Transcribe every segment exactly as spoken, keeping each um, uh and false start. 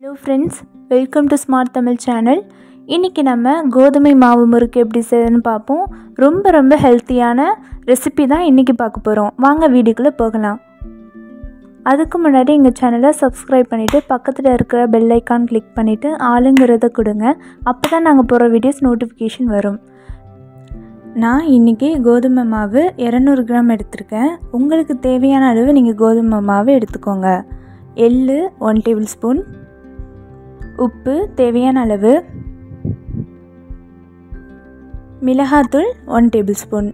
Hello friends, welcome to Smart Tamil channel. இன்னைக்கு நம்ம கோதுமை மாவு முறுக்கு எப்படி செய்யணும்னு பாப்போம். ரொம்ப ரொம்ப ஹெல்த்தியான ரெசிபி தான் இன்னைக்கு பார்க்க போறோம். வாங்க வீடியோக்குள்ள போகலாம். அதுக்கு முன்னாடி எங்க சேனலை Subscribe பண்ணிட்டு பக்கத்துல இருக்கிற பெல் ஐகான் கிளிக் பண்ணிட்டு ஆளுங்கறத கொடுங்க. அப்பதான் நாங்க போற வீடியோஸ் நோட்டிஃபிகேஷன் வரும். நான் இன்னைக்கு கோதுமை மாவு இருநூறு கிராம் எடுத்துர்க்கேன். உங்களுக்கு தேவையான அளவு நீங்க கோதுமை மாவு எடுத்துக்கோங்க. எள்ளு one tablespoon, உப்பு தேவையான அளவு, மிளகாய்த்தூள் one tablespoon.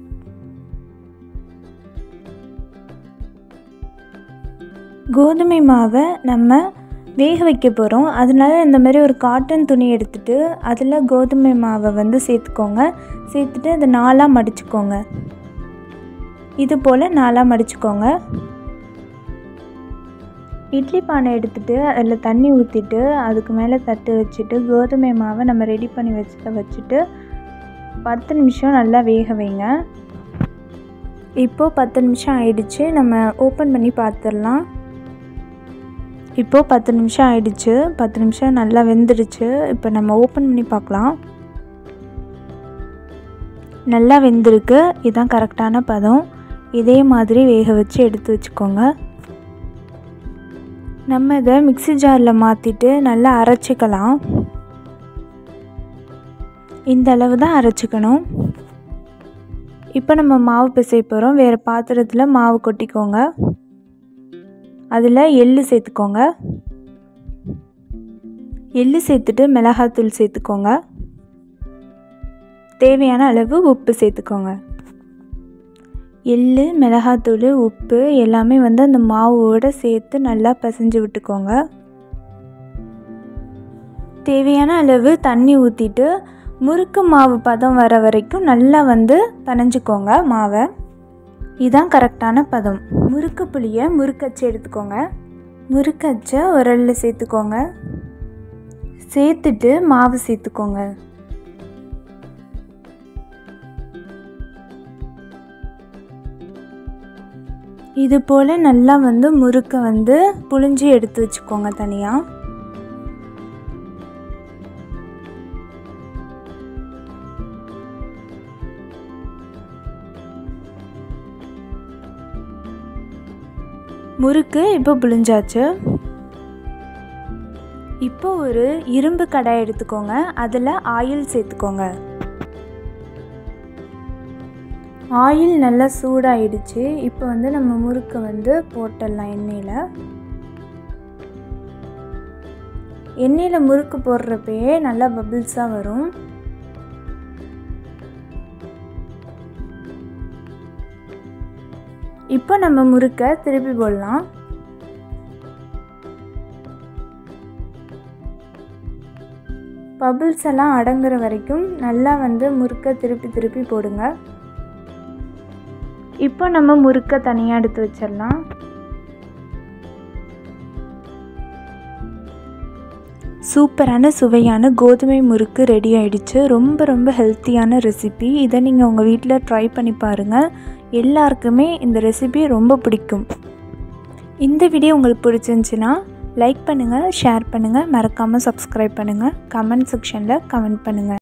கோதுமை மாவை நம்ம வேக வைக்க போகிறோம். அதனால இந்த மாதிரி ஒரு காட்டன் துணி எடுத்துட்டு அதில் கோதுமை மாவை வந்து சேர்த்துக்கோங்க. சேர்த்துட்டு அதை நாலாக மடிச்சுக்கோங்க. இது போல் நாலாக மடிச்சுக்கோங்க. இட்லி பானை எடுத்துகிட்டு அதில் தண்ணி ஊற்றிட்டு அதுக்கு மேலே தட்டு வச்சுட்டு கோதுமை மாவை நம்ம ரெடி பண்ணி வச்சுட்டு வச்சுட்டு பத்து நிமிஷம் நல்லா வேக வைங்க. இப்போது பத்து நிமிஷம் ஆயிடுச்சு. நம்ம ஓப்பன் பண்ணி பார்த்துடலாம். இப்போது பத்து நிமிஷம் ஆயிடுச்சு. பத்து நிமிஷம் நல்லா வெந்துடுச்சு. இப்போ நம்ம ஓப்பன் பண்ணி பார்க்கலாம். நல்லா வெந்திருக்கு. இதுதான் கரெக்டான பதம். இதே மாதிரி வேக வச்சு எடுத்து வச்சுக்கோங்க. நம்ம இதை மிக்ஸி ஜாரில் மாற்றிட்டு நல்லா அரைச்சிக்கலாம். இந்த அளவு தான் அரைச்சிக்கணும். இப்போ நம்ம மாவு பிசைய போகிறோம். வேறு பாத்திரத்தில் மாவு கொட்டிக்கோங்க. அதில் எள்ளு சேர்த்துக்கோங்க. எள்ளு சேர்த்துட்டு மிளகாய்த்தூள் சேர்த்துக்கோங்க. தேவையான அளவு உப்பு சேர்த்துக்கோங்க. எள்ளு, மிளகாய்த்தூள், உப்பு எல்லாமே வந்து அந்த மாவோடு சேர்த்து நல்லா பிசைஞ்சு விட்டுக்கோங்க. தேவையான அளவு தண்ணி ஊற்றிட்டு முறுக்கு மாவு பதம் வர வரைக்கும் நல்லா வந்து பிணைஞ்சிக்கோங்க மாவை. இதுதான் கரெக்டான பதம். முறுக்கு புளியை முறுக்கச்சு எடுத்துக்கோங்க. முறுக்கச்சை உரலில் சேர்த்துக்கோங்க. சேர்த்துட்டு மாவு சேர்த்துக்கோங்க. இது போல் நல்லா வந்து முறுக்கை வந்து புழிஞ்சி எடுத்து வச்சுக்கோங்க தனியாக. முறுக்கு இப்போ புழிஞ்சாச்சு. இப்போ ஒரு இரும்பு கடாய் எடுத்துக்கோங்க. அதில் ஆயில் சேர்த்துக்கோங்க. ஆயில் நல்லா சூடாயிடுச்சு. இப்போ வந்து நம்ம முறுக்கை வந்து போட்டுடலாம் எண்ணெயில். எண்ணெயில் முறுக்கு போடுறப்பயே நல்லா பபிள்ஸாக வரும். இப்போ நம்ம முறுக்கை திருப்பி போடலாம். பபிள்ஸ் எல்லாம் அடங்குற வரைக்கும் நல்லா வந்து முறுக்கை திருப்பி திருப்பி போடுங்க. இப்போ நம்ம முறுக்கை தனியாக எடுத்து வச்சிடலாம். சூப்பரான சுவையான கோதுமை முறுக்கு ரெடி ஆயிடுச்சு. ரொம்ப ரொம்ப ஹெல்த்தியான ரெசிபி. இதை நீங்கள் உங்கள் வீட்டில் ட்ரை பண்ணி பாருங்கள். எல்லாருக்குமே இந்த ரெசிபி ரொம்ப பிடிக்கும். இந்த வீடியோ உங்களுக்கு பிடிச்சிருந்துச்சின்னா லைக் பண்ணுங்கள், ஷேர் பண்ணுங்கள், மறக்காமல் சப்ஸ்கிரைப் பண்ணுங்கள், கமெண்ட் செக்ஷனில் கமெண்ட் பண்ணுங்கள்.